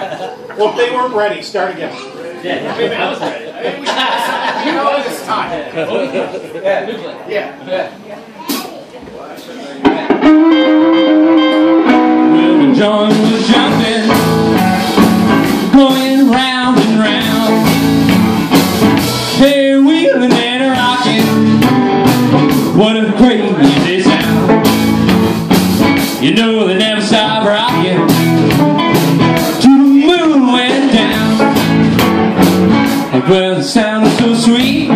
Well, if they weren't ready, start again. Yeah, I was ready. You know this time. Yeah. Well, the joint was jumping, going round and round. Hey, wheeling and rocking, what a crazy sound. You know they never stop rocking till the moon went down. Well, the sound was so sweet,